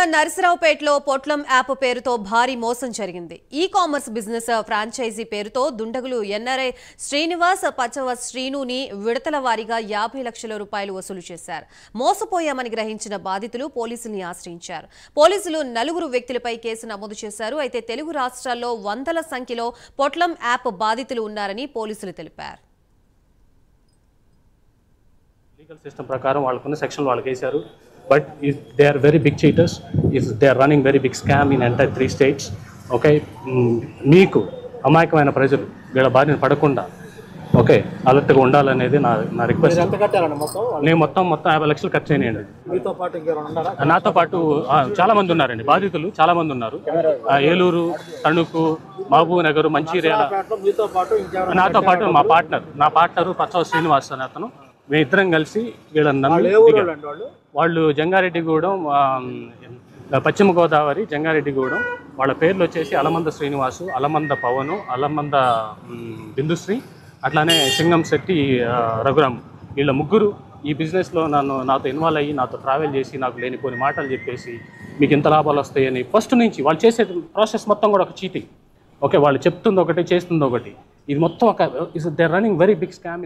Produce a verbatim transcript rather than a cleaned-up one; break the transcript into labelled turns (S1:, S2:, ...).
S1: నరసరావుపేటలో పొట్లం యాప్ పేరుతో భారీ మోసం జరిగింది. ఈ కామర్స్ బిజినెస్ ఫ్రాంచైజీ పేరుతో దుండగులు ఎన్ఆర్ఐ శ్రీనివాస్ పచ్చవ శ్రీనుని విడతల వారీగా యాభై లక్షల రూపాయలు వసూలు చేశారు. మోసపోయామని గ్రహించిన బాధితులు పోలీసుల్ని ఆశ్రయించారు. పోలీసులు నలుగురు వ్యక్తులపై కేసు నమోదు చేశారు. అయితే తెలుగు రాష్ట్రాల్లో వందల సంఖ్యలో పొట్లం యాప్ బాధితులు ఉన్నారని పోలీసులు తెలిపారు.
S2: లీగల్ సిస్టమ్ ప్రకారం వాళ్ళకున్న సెక్షన్ వాళ్ళకి వేశారు. But if they are very big cheaters, if they are running very big scam in entire three states, okay, మీకు అమాయకమైన ప్రజలు వీళ్ళ బారిన పడకుండా ఓకే అలర్ట్గా ఉండాలనేది నా నా రిక్వెస్ట్. నేను మొత్తం మొత్తం యాభై లక్షలు ఖర్చు అయినాయండి. నాతో పాటు చాలా మంది ఉన్నారండి, బాధితులు చాలా మంది ఉన్నారు. ఏలూరు, తణుకు, మహబూబ్ నగర్, మంచిర్యాల. నాతో పాటు మా పార్ట్నర్ నా పార్ట్నరు పచ్చవ శ్రీనివాస్ అని అతను, మేము ఇద్దరం కలిసి వీళ్ళని వాళ్ళు జంగారెడ్డిగూడెం, పశ్చిమ గోదావరి జంగారెడ్డిగూడెం. వాళ్ళ పేర్లు వచ్చేసి అలమంద శ్రీనివాసు, అలమంద పవను, అలమంద బిందుశ్రీ, అట్లానే సింగం శెట్టి రఘురామ్. వీళ్ళ ముగ్గురు ఈ బిజినెస్లో నన్ను నాతో ఇన్వాల్వ్ అయ్యి నాతో ట్రావెల్ చేసి నాకు లేనిపోని మాటలు చెప్పేసి మీకు ఇంత లాభాలు వస్తాయని ఫస్ట్ నుంచి వాళ్ళు చేసే ప్రాసెస్ మొత్తం కూడా ఒక చీటింగ్. ఓకే, వాళ్ళు చెప్తుంది ఒకటి, చేస్తుంది ఒకటి. ఇది మొత్తం ఒక they are running very big scam.